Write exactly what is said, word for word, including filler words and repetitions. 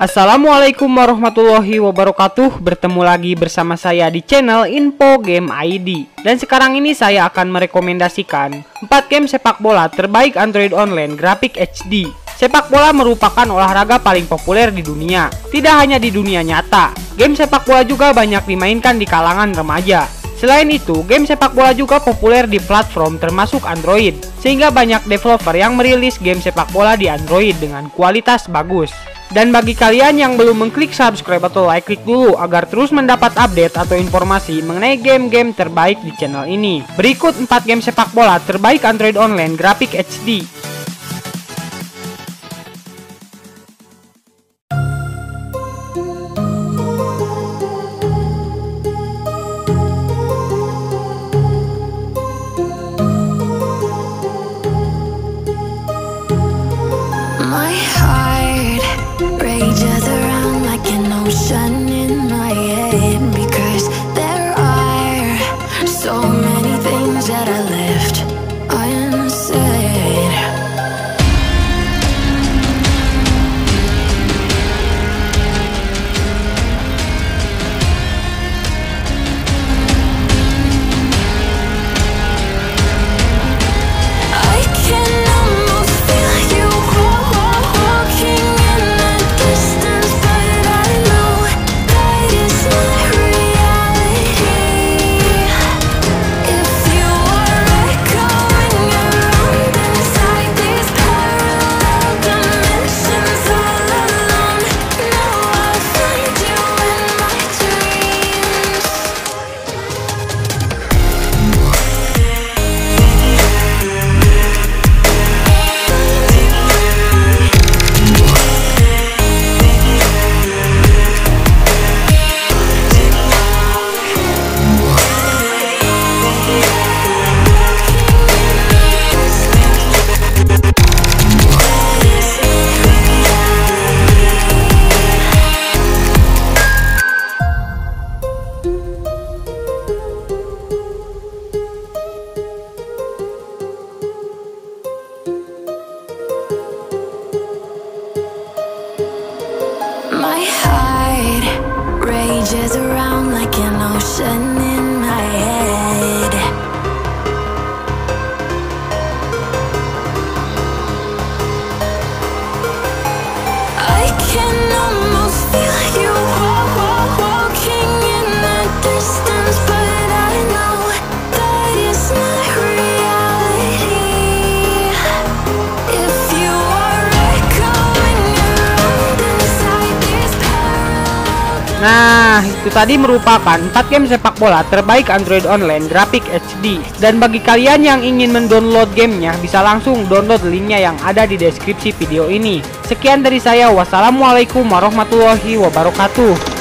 Assalamualaikum warahmatullahi wabarakatuh. Bertemu lagi bersama saya di channel Info Game I D. Dan sekarang ini saya akan merekomendasikan empat game sepak bola terbaik Android online grafik H D. Sepak bola merupakan olahraga paling populer di dunia. Tidak hanya di dunia nyata, game sepak bola juga banyak dimainkan di kalangan remaja. Selain itu, game sepak bola juga populer di platform termasuk Android, sehingga banyak developer yang merilis game sepak bola di Android dengan kualitas bagus. Dan bagi kalian yang belum mengklik subscribe atau like, klik dulu agar terus mendapat update atau informasi mengenai game-game terbaik di channel ini. Berikut empat game sepak bola terbaik Android online grafik H D. My heart rages around like an ocean in my head, because there are so many things that I left unsaid. I can almost feel you walking in the distance, but I know that is not reality. If you are echoing around inside these parallel dimensions all alone, now I'll find you in my dreams. My heart rages around like an ocean in my head. I can almost feel you walking in the distance, but I know that is not reality. If you are echoing around inside these parallel. Nah, itu tadi merupakan empat game sepak bola terbaik Android online grafik H D. Dan bagi kalian yang ingin mendownload gamenya, bisa langsung download linknya yang ada di deskripsi video ini. Sekian dari saya, wassalamualaikum warahmatullahi wabarakatuh.